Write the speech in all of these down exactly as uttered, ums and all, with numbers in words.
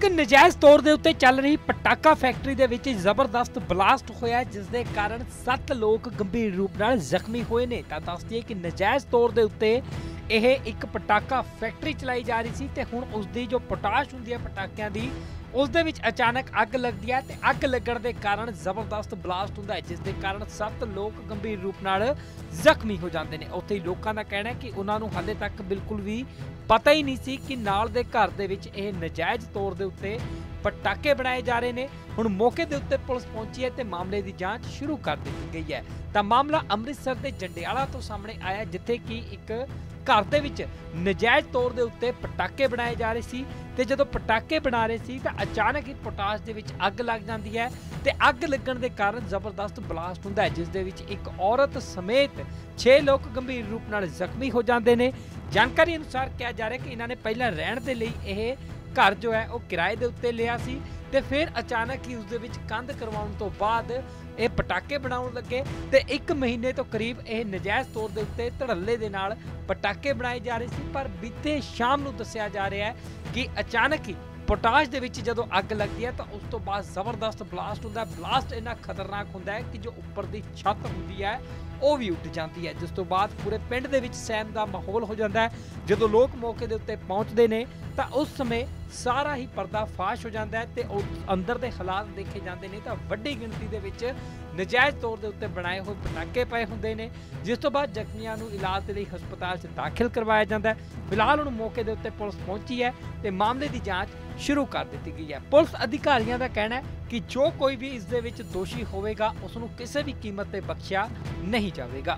एक नजायज़ तौर के उत्ते चल रही पटाका फैक्ट्री दे विच जबरदस्त ब्लास्ट होया जिस दे कारण सत्त लोग गंभीर रूप नाल जख्मी होए ने। तां दस दईए कि नजायज़ तौर के उत्ते यह एक पटाका फैक्ट्री चलाई जा रही सी ते हुण उसदी जो पोटाश हुंदी है पटाकियां दी उस दे विच अचानक अग लगदी है ते अग लगण दे कारण जबरदस्त ब्लास्ट हुंदा है जिस दे कारण सत्त लोग गंभीर रूप नाल जख्मी हो जाते हैं। उत्थे ही लोकां दा कहना है कि उन्हां नूं हाले तक बिल्कुल भी पता ही नहीं सी कि नाल दे घर दे विच इह नजायज़ तौर दे उत्ते पटाके बनाए जा रहे हैं। हुण मौके दे उत्ते पुलिस पहुंची है ते मामले की जांच शुरू कर दी गई है। तां मामला अमृतसर के जंडियाला तो सामने आया जिथे कि एक घर दे विच नजायज़ तौर दे उत्ते पटाके बनाए जा रहे सी ते जदों पटाके बना रहे सी तां अचानक ही पोटाश दे विच अग लग जाती है ते अग लगण दे कारण जबरदस्त ब्लास्ट हुंदा है जिस दे विच एक औरत समेत छे लोग गंभीर रूप नाल जख्मी हो जाते हैं। जानकारी अनुसार कहा जा रहा है कि इन्होंने पहला रहण दे लई यह घर जो है वो किराए दे उत्ते लिया सी ते फिर अचानक ही उस दे विच कंध करवाउण तो बाद ये पटाके बनाउण लगे ते एक महीने तो करीब यह नजायज़ तौर दे उत्ते धड़ल्ले दे नाल पटाके बनाए जा रहे सी। पर बीते शाम नूं दस्सिया जा रहा है कि अचानक ही पोटाश दे विच जदों अग लगदी है तो उस तो बाद जबरदस्त ब्लास्ट हुंदा है। ब्लास्ट इन्ना खतरनाक हुंदा है कि जो उपर दी छत हुंदी है वो भी उठ जाती है जिस तो बाद पूरे पिंड दे विच सहम दा माहौल हो जाता है। जदों लोग मौके दे उत्ते पहुंचते हैं तो उस समय सारा ही पर्दा फाश हो जाता है तो अंदर के हालात देखे जाते हैं तो वड्डी गिणती दे विच नजायज़ तौर के उत्ते बनाए हुए पटाके पए हुंदे ने जिस तो बाद जख्मियां नूं इलाज लई हस्पताल च दाखिल करवाया जाता है। फिलहाल हुण मौके दे उत्ते पुलिस पहुंची है तो मामले की जांच शुरू कर दी गई है। पुलिस अधिकारियों का कहना है कि जो कोई भी इस दे विच दोषी होवेगा उसनूं किसी भी कीमत ते बख्शिया नहीं जाएगा।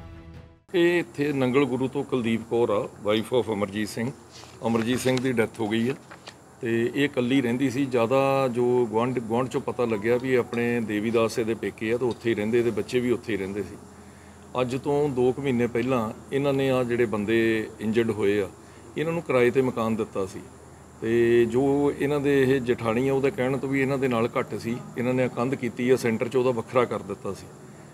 ਇਹ ਇੱਥੇ ਨੰਗਲ ਗੁਰੂ ਤੋਂ ਕੁਲਦੀਪ ਕੌਰ ਆ ਵਾਈਫ ਆਫ ਅਮਰਜੀਤ ਸਿੰਘ। ਅਮਰਜੀਤ ਸਿੰਘ ਦੀ ਡੈਥ ਹੋ ਗਈ ਹੈ ਤੇ ਇਹ ਇਕੱਲੀ ਰਹਿੰਦੀ ਸੀ। ਜ਼ਿਆਦਾ ਜੋ ਗੁਆਂਢ ਗੁਆਂਢ ਚੋਂ ਪਤਾ ਲੱਗਿਆ ਵੀ ਆਪਣੇ ਦੇਵੀਦਾਸ ਦੇ ਪੇਕੇ ਆ ਤਾਂ ਉੱਥੇ ਹੀ ਰਹਿੰਦੇ ਤੇ ਬੱਚੇ ਵੀ ਉੱਥੇ ਹੀ ਰਹਿੰਦੇ ਸੀ। ਅੱਜ ਤੋਂ ਦੋ ਕੁ ਮਹੀਨੇ ਪਹਿਲਾਂ ਇਹਨਾਂ ਨੇ ਆ ਜਿਹੜੇ ਬੰਦੇ ਇੰਜਰਡ ਹੋਏ ਆ ਇਹਨਾਂ ਨੂੰ ਕਿਰਾਏ ਤੇ ਮਕਾਨ ਦਿੱਤਾ ਸੀ ਤੇ ਜੋ ਇਹਨਾਂ ਦੇ ਇਹ ਜਠਾਣੀ ਆ ਉਹਦਾ ਕਹਿਣ ਤੋਂ ਵੀ ਇਹਨਾਂ ਦੇ ਨਾਲ ਘੱਟ ਸੀ ਇਹਨਾਂ ਨੇ ਕੰਧ ਕੀਤੀ ਆ ਸੈਂਟਰ 'ਚ ਉਹਦਾ ਵੱਖਰਾ ਕਰ ਦਿੱਤਾ ਸੀ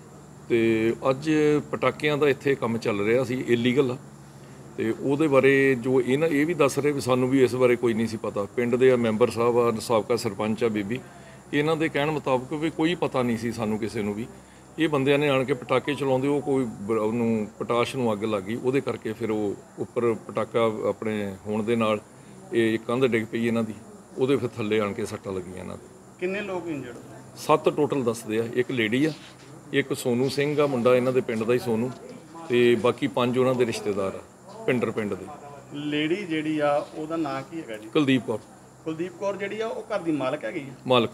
ਤੇ ਅੱਜ ਪਟਾਕਿਆਂ ਦਾ ਇੱਥੇ ਕੰਮ ਚੱਲ ਰਿਹਾ ਸੀ ਇਲੀਗਲ ਤੇ ਉਹਦੇ ਬਾਰੇ ਜੋ ਇਹਨਾਂ ਇਹ ਵੀ ਦੱਸ ਰਹੇ ਵੀ ਸਾਨੂੰ ਵੀ ਇਸ ਬਾਰੇ ਕੋਈ ਨਹੀਂ ਸੀ ਪਤਾ। ਪਿੰਡ ਦੇ ਮੈਂਬਰ ਸਾਹਿਬ ਆ ਸਾਬਕਾ ਸਰਪੰਚ ਆ ਬੀਬੀ ਇਹਨਾਂ ਦੇ ਕਹਿਣ ਮੁਤਾਬਕ ਵੀ ਕੋਈ ਪਤਾ ਨਹੀਂ ਸੀ ਸਾਨੂੰ ਕਿਸੇ ਨੂੰ ਵੀ। ਇਹ ਬੰਦਿਆਂ ਨੇ ਆਣ ਕੇ ਪਟਾਕੇ ਚਲਾਉਂਦੇ ਉਹ ਕੋਈ ਉਹਨੂੰ ਪਟਾਸ਼ ਨੂੰ ਅੱਗ ਲੱਗ ਗਈ ਉਹਦੇ ਕਰਕੇ ਫਿਰ ਉਹ ਉੱਪਰ ਪਟਾਕਾ ਆਪਣੇ ਹੋਣ ਦੇ ਨਾਲ ਇਹ ਕੰਧ ਡਿੱਗ ਪਈ ਇਹਨਾਂ ਦੀ ਉਹਦੇ ਫਿਰ ਥੱਲੇ ਆਣ ਕੇ ਸੱਟਾਂ ਲੱਗੀਆਂ ਇਹਨਾਂ ਦੇ। ਕਿੰਨੇ ਲੋਕ ਇੰਜਰਡ? ਸੱਤ ਟੋਟਲ ਦੱਸਦੇ ਆ। ਇੱਕ ਲੇਡੀ ਆ ਇੱਕ ਸੋਨੂ ਸਿੰਘ ਆ ਮੁੰਡਾ ਇਹਨਾਂ ਦੇ ਪਿੰਡ ਦਾ ਹੀ ਸੋਨੂ ਤੇ ਬਾਕੀ ਪੰਜ ਉਹਨਾਂ ਦੇ ਰਿਸ਼ਤੇਦਾਰ ਆ ਪਿੰਡਰ ਪਿੰਡ ਦੇ। ਲੇਡੀ ਜਿਹੜੀ ਆ ਉਹਦਾ ਨਾਂ ਕੀ ਹੈਗਾ ਜੀ? ਕੁਲਦੀਪ ਕੌਰ। ਕੁਲਦੀਪ ਕੌਰ ਜਿਹੜੀ ਆ ਉਹ ਘਰ ਦੀ ਮਾਲਕ ਹੈਗੀ ਆ? ਮਾਲਕ।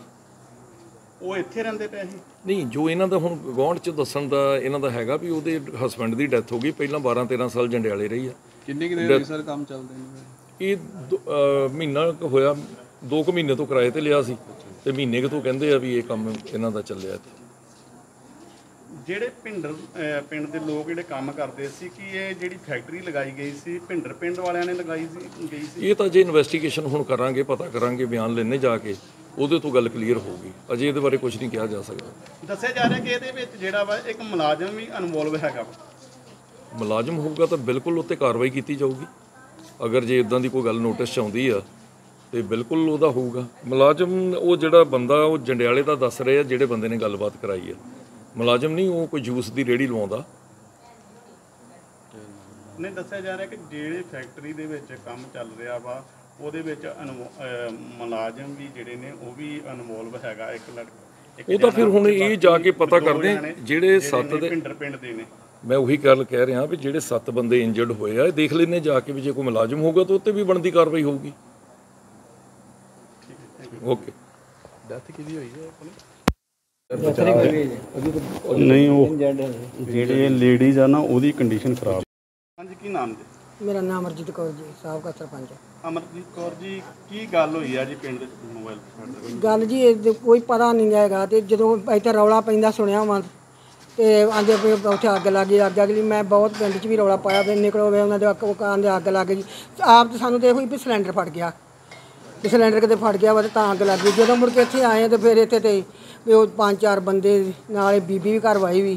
ਉਹ ਇੱਥੇ ਰਹਿੰਦੇ ਪਏ ਸੀ? ਨਹੀਂ ਜੋ ਇਹਨਾਂ ਦਾ ਹੁਣ ਗੁਆਂਢ 'ਚ ਦੱਸਣ ਦਾ ਇਹਨਾਂ ਦਾ ਹੈਗਾ ਵੀ ਉਹਦੇ ਹਸਬੈਂਡ ਦੀ ਡੈਥ ਹੋ ਗਈ ਪਹਿਲਾਂ ਬਾਰਾਂ ਤੇਰਾਂ ਸਾਲ ਜੰਡਿਆਲੇ ਰਹੀ ਆ। ਕਿੰਨੇ ਕਿੰਨੇ ਹੋਈ ਸਰ ਕੰਮ ਚੱਲਦੇ ਨੇ? ਇਹ ਮਹੀਨਾ ਕੁ ਹੋਇਆ ਦੋ ਕੁ ਮਹੀਨੇ ਤੋਂ ਕਿਰਾਏ ਤੇ ਲਿਆ ਸੀ ਤੇ ਮਹੀਨੇ ਕੁ ਤੋਂ ਕਹਿੰਦੇ ਆ ਵੀ ਇਹ ਕੰਮ ਇਹਨਾਂ ਦਾ ਚੱਲਿਆ ਇੱਥੇ। ਜਿਹੜੇ ਭਿੰਡਰ ਪਿੰਡ ਦੇ ਲੋਕ ਜਿਹੜੇ ਕੰਮ ਕਰਦੇ ਸੀ ਕਿ ਇਹ ਜਿਹੜੀ ਫੈਕਟਰੀ ਲਗਾਈ ਗਈ ਸੀ ਭਿੰਡਰ ਪਿੰਡ ਵਾਲਿਆਂ ਨੇ ਲਗਾਈ ਸੀ ਗਈ ਸੀ? ਇਹ ਤਾਂ ਜੇ ਇਨਵੈਸਟੀਗੇਸ਼ਨ ਹੁਣ ਕਰਾਂਗੇ ਪਤਾ ਕਰਾਂਗੇ ਬਿਆਨ ਲੈਣੇ ਜਾ ਕੇ ਉਹਦੇ ਤੋਂ ਗੱਲ ਕਲੀਅਰ ਹੋਊਗੀ। ਅਜੇ ਇਹਦੇ ਬਾਰੇ ਕੁਝ ਨਹੀਂ ਕਿਹਾ ਜਾ ਸਕਦਾ। ਦੱਸਿਆ ਜਾ ਰਿਹਾ ਕਿ ਇਹਦੇ ਵਿੱਚ ਜਿਹੜਾ ਵਾ ਇੱਕ ਮੁਲਾਜ਼ਮ ਵੀ ਇਨਵੋਲਵ ਹੈਗਾ ਵਾ। ਮੁਲਾਜ਼ਮ ਹੋਊਗਾ ਤਾਂ ਬਿਲਕੁਲ ਉੱਤੇ ਕਾਰਵਾਈ ਕੀਤੀ ਜਾਊਗੀ। ਅਗਰ ਜੇ ਇਦਾਂ ਦੀ ਕੋਈ ਗੱਲ ਨੋਟਿਸ 'ਚ ਆਉਂਦੀ ਆ ਤੇ ਬਿਲਕੁਲ ਉਹਦਾ ਹੋਊਗਾ। ਮੁਲਾਜ਼ਮ ਉਹ ਜਿਹੜਾ ਬੰਦਾ ਉਹ ਜੰਡਿਆਲੇ ਦਾ ਦੱਸ ਰਹੇ ਆ ਜਿਹੜੇ ਬੰਦੇ ਨੇ ਗੱਲਬਾਤ ਕਰਾਈ ਆ ਮੁਲਾਜ਼ਮ ਨਹੀਂ ਉਹ ਕੋਈ ਜੂਸ ਦੀ ਰੇਹੜੀ ਲਵਾਉਂਦਾ। ਨਹੀਂ ਦੱਸਿਆ ਜਾ ਰਿਹਾ ਕਿ ਜਿਹੜੇ ਫੈਕਟਰੀ ਦੇ ਵਿੱਚ ਕੰਮ ਚੱਲ ਰਿਹਾ ਵਾ ਉਹਦੇ ਵਿੱਚ ਮੁਲਾਜ਼ਮ ਵੀ ਜਿਹੜੇ ਨੇ ਉਹ ਵੀ ਇਨਵੋਲਵ ਹੈਗਾ। ਇੱਕ ਲੜਕਾ ਉਹ ਤਾਂ ਫਿਰ ਹੁਣ ਇਹ ਜਾ ਕੇ ਪਤਾ ਕਰਦੇ ਜਿਹੜੇ ਸੱਤ ਦੇ ਭਿੰਡਰ ਪਿੰਡ ਦੇ ਨੇ। ਮੈਂ ਉਹੀ ਗੱਲ ਕਹਿ ਰਿਹਾ ਵੀ ਜਿਹੜੇ ਸੱਤ ਬੰਦੇ ਇੰਜਰਡ ਹੋਏ ਆ ਇਹ ਦੇਖ ਲੈਣੇ ਜਾ ਕੇ ਵੀ ਜੇ ਕੋਈ ਮੁਲਾਜ਼ਮ ਹੋਊਗਾ ਤਾਂ ਉੱਤੇ ਵੀ ਬਣਦੀ ਕਾਰਵਾਈ ਹੋਊਗੀ। ਓਕੇ। ਡੈਥ ਕਿਹਦੀ ਹੋਈ ਹੈ ਆਪਣੀ? ਨਹੀਂ ਉਹ ਜਿਹੜੇ ਲੇਡੀਜ਼ ਆ ਨਾ ਉਹਦੀ ਕੰਡੀਸ਼ਨ ਖਰਾਬ। ਹਾਂਜੀ ਕੀ ਨਾਮ ਜੀ? ਮੇਰਾ ਨਾਮ ਅਮਰਜੀਤ ਕੌਰ ਜੀ ਸਾਬਕਾ ਸਰਪੰਚ। ਅਮਰਜੀਤ ਕੌਰ ਜੀ ਕੀ ਗੱਲ ਹੋਈ ਆ ਜੀ ਪਿੰਡ ਦੇ ਮੋਬਾਈਲ? ਗੱਲ ਜੀ ਇਹ ਕੋਈ ਪਤਾ ਨਹੀਂ ਹੈਗਾ ਤੇ ਜਦੋਂ ਇੱਥੇ ਰੌਲਾ ਪੈਂਦਾ ਸੁਣਿਆ ਵਾ ਤੇ ਆਂਦੇ ਪਏ ਉੱਥੇ ਅੱਗ ਲੱਗ ਗਈ ਅੱਗ ਅਗਲੀ ਮੈਂ ਬਹੁਤ ਪਿੰਡ 'ਚ ਵੀ ਰੌਲਾ ਪਾਇਆ ਫਿਰ ਨਿਕਲੋ ਵੇ ਉਹਨਾਂ ਦੇ ਮਕਾਨ ਦੇ ਅੱਗ ਲੱਗ ਗਈ। ਆਪ ਤਾਂ ਸਾਨੂੰ ਤਾਂ ਇਹੋ ਹੀ ਵੀ ਸਿਲੰਡਰ ਫਟ ਗਿਆ ਤੇ ਸਿਲੰਡਰ ਕਿਤੇ ਫਟ ਗਿਆ ਵਾ ਤੇ ਤਾਂ ਅੱਗ ਲੱਗ ਗਈ। ਜਦੋਂ ਮੁੜ ਕੇ ਇੱਥੇ ਆਏ ਤੇ ਫਿਰ ਇੱਥੇ ਤੇ ਵੀ ਉਹ ਪੰਜ ਚਾਰ ਬੰਦੇ ਨਾਲ ਬੀਬੀ ਵੀ ਘਰ ਵਾਈ ਵੀ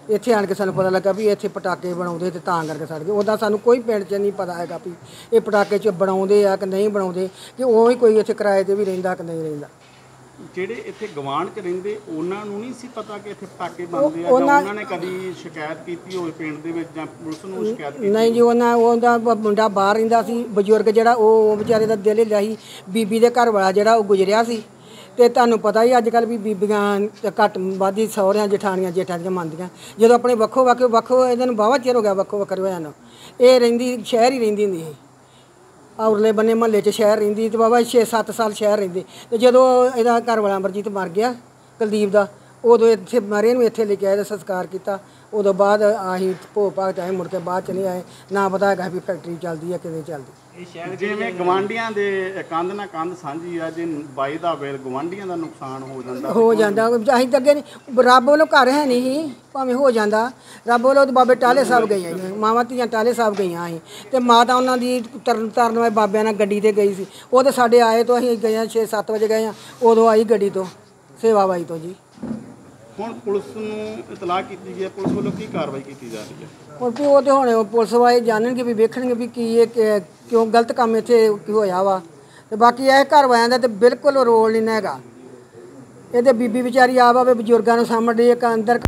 ਇੱਥੇ ਆਣ ਕੇ ਸਾਨੂੰ ਪਤਾ ਲੱਗਾ ਵੀ ਇੱਥੇ ਪਟਾਕੇ ਬਣਾਉਂਦੇ ਤੇ ਤਾਂ ਕਰਕੇ ਸੜ ਗਏ। ਉੱਦਾਂ ਸਾਨੂੰ ਕੋਈ ਪਿੰਡ 'ਚ ਨਹੀਂ ਪਤਾ ਹੈਗਾ ਵੀ ਇਹ ਪਟਾਕੇ 'ਚ ਬਣਾਉਂਦੇ ਆ ਕਿ ਨਹੀਂ ਬਣਾਉਂਦੇ, ਕਿ ਉਹ ਹੀ ਕੋਈ ਇੱਥੇ ਕਿਰਾਏ 'ਤੇ ਵੀ ਰਹਿੰਦਾ ਕਿ ਨਹੀਂ ਰਹਿੰਦਾ। ਜਿਹੜੇ ਇੱਥੇ ਗਵਾਂਢ 'ਚ ਰਹਿੰਦੇ ਉਹਨਾਂ ਨੂੰ ਨਹੀਂ ਸੀ ਪਤਾ ਕਿ ਇੱਥੇ ਪਟਾਕੇ ਬਣਦੇ ਆ, ਜਾਂ ਉਹਨਾਂ ਨੇ ਕਦੀ ਸ਼ਿਕਾਇਤ ਕੀਤੀ ਹੋਵੇ ਪਿੰਡ ਦੇ ਵਿੱਚ ਜਾਂ ਪੁਲਿਸ ਨੂੰ ਸ਼ਿਕਾਇਤ ਕੀਤੀ? ਨਹੀਂ ਜੀ, ਉਹਨਾਂ ਉਹਦਾ ਬ- ਮੁੰਡਾ ਬਾਹਰ ਰਹਿੰਦਾ ਸੀ, ਬਜ਼ੁਰਗ ਜਿਹੜਾ ਉਹ ਉਹ ਵਿਚਾਰੇ ਦਾ ਦਿਲ ਹਿੱਲਿਆ ਸੀ। ਬੀਬੀ ਦੇ ਘਰ ਵਾਲਾ ਜਿਹੜਾ ਉਹ ਗੁਜ਼ਰਿਆ ਸੀ, ਤੇ ਤੁਹਾਨੂੰ ਪਤਾ ਹੀ ਅੱਜ ਕੱਲ੍ਹ ਵੀ ਬੀਬੀਆਂ ਤੇ ਘੱਟ ਵਾਧੀ ਸਹੁਰਿਆਂ ਜਠਾਣੀਆਂ ਜੇਠਾਂ ਦੀਆਂ ਮੰਨਦੀਆਂ। ਜਦੋਂ ਆਪਣੇ ਵੱਖੋ ਵੱਖ ਵੱਖੋ ਇਹਨਾਂ ਨੂੰ ਵਾਹਵਾ ਚਿਰ ਹੋ ਗਿਆ ਵੱਖੋ ਵੱਖਰੇ ਹੋਇਆ ਨੂੰ। ਇਹ ਰਹਿੰਦੀ ਸ਼ਹਿਰ ਹੀ ਰਹਿੰਦੀ ਹੁੰਦੀ ਸੀ, ਔਰਲੇ ਬੰਨੇ ਮਹੱਲੇ 'ਚ ਸ਼ਹਿਰ ਰਹਿੰਦੀ, ਤੇ ਬਾਬਾ ਛੇ ਸੱਤ ਸਾਲ ਸ਼ਹਿਰ ਰਹਿੰਦੇ। ਤੇ ਜਦੋਂ ਇਹਦਾ ਘਰ ਵਾਲਾ ਅਮਰਜੀਤ ਮਰ ਗਿਆ ਕੁਲਦੀਪ ਦਾ, ਉਦੋਂ ਇੱਥੇ ਮਰੇ ਨੂੰ ਇੱਥੇ ਲੈ ਕੇ ਆਏ ਤੇ ਸੰਸਕਾਰ ਕੀਤਾ। ਉਦੋਂ ਬਾਅਦ ਆਹੀ ਭੋਗ ਭਾਗ 'ਚ ਆਏ, ਮੁੜ ਕੇ ਬਾਅਦ 'ਚ ਨਹੀਂ ਆਏ। ਨਾ ਪਤਾ ਹੈਗਾ ਵੀ ਫੈਕਟਰੀ ਚੱਲਦੀ ਹੈ ਕਿਵੇਂ ਚੱਲਦੀ। ਜਿਵੇਂ ਗਵਾਂਢੀਆਂ ਦੇ ਕੰਧ ਨਾਲ ਕੰਧ ਸਾਂਝੀ ਆ, ਜੇ ਬਾਈ ਦਾ ਵੇਲ ਗਵਾਂਢੀਆਂ ਦਾ ਨੁਕਸਾਨ ਹੋ ਜਾਂਦਾ ਹੋ ਜਾਂਦਾ। ਅਸੀਂ ਤਾਂ ਅੱਗੇ ਨਹੀਂ, ਰੱਬ ਵੱਲੋਂ ਘਰ ਹੈ ਨਹੀਂ ਸੀ, ਭਾਵੇਂ ਹੋ ਜਾਂਦਾ। ਰੱਬ ਵੱਲੋਂ ਤਾਂ ਬਾਬੇ ਟਾਲੇ ਸਾਹਿਬ ਗਈਆਂ ਸੀ, ਮਾਵਾਂ ਧੀਆਂ ਟਾਲੇ ਸਾਹਿਬ ਗਈਆਂ ਸੀ, ਤੇ ਮਾਤਾ ਉਹਨਾਂ ਦੀ ਤਰਨ ਤਾਰਨ ਵਾਲੇ ਬਾਬਿਆਂ ਨਾਲ ਗੱਡੀ 'ਤੇ ਗਈ ਸੀ। ਉਹ ਤਾਂ ਸਾਡੇ ਆਏ ਤੋਂ ਅਸੀਂ ਗਏ ਹਾਂ ਛੇ ਸੱਤ ਵਜੇ ਗਏ ਹਾਂ, ਉਦੋਂ ਆਈ ਗੱਡੀ ਤੋਂ ਸੇਵਾ ਬਾਈ ਤੋਂ ਜੀ। ਹੁਣ ਪੁਲਿਸ ਨੂੰ ਇਤਲਾਹ ਕੀਤੀ ਗਈ ਹੈ, ਪੁਲਿਸ ਵੱਲੋਂ ਕੀ ਕਾਰਵਾਈ ਕੀਤੀ ਜਾ ਰਹੀ ਹੈ? ਹੁਣ ਵੀ ਉਹ ਤੇ ਹੁਣ ਪੁਲਿਸ ਵਾਲੇ ਜਾਣਨਗੇ ਵੀ ਵੇਖਣਗੇ ਵੀ ਕੀ ਇਹ ਕਿ- ਕਿਉਂ ਗਲਤ ਕੰਮ ਇੱਥੇ ਕੀ ਹੋਇਆ ਵਾ। ਤੇ ਬਾਕੀ ਇਹ ਘਰ ਵਾਲਿਆਂ ਦਾ ਤੇ ਬਿਲਕੁਲ ਰੋਲ ਨਹੀਂ ਹੈਗਾ। ਇਹਦੇ ਬੀਬੀ ਵਿਚਾਰੀ ਆਪ ਆਵੇ ਬਜ਼ੁਰਗਾਂ ਨੂੰ ਸਾਹਮਣੇ ਇੱਕ ਅੰਦਰ।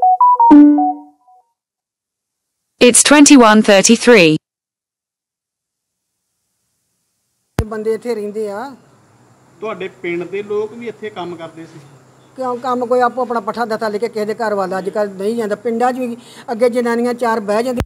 It's twenty-one thirty-three. ਬੰਦੇ ਇੱਥੇ ਰਹਿੰਦੇ ਆ। ਤੁਹਾਡੇ ਪਿੰਡ ਦੇ ਲੋਕ ਵੀ ਇੱਥੇ ਕੰਮ ਕਰਦੇ ਸੀ? ਕਿਉਂ ਕੰਮ ਕੋਈ ਆਪੋ ਆਪਣਾ ਪੱਠਾ ਦੱਤਾ ਲੈ ਕੇ ਕਿਸੇ ਦੇ ਘਰ ਵੱਲ ਅੱਜ ਕੱਲ੍ਹ ਨਹੀਂ ਜਾਂਦਾ। ਪਿੰਡਾਂ 'ਚ ਵੀ ਅੱਗੇ ਜਨਾਨੀਆਂ ਚਾਰ ਬਹਿ ਜਾਂਦੀਆਂ।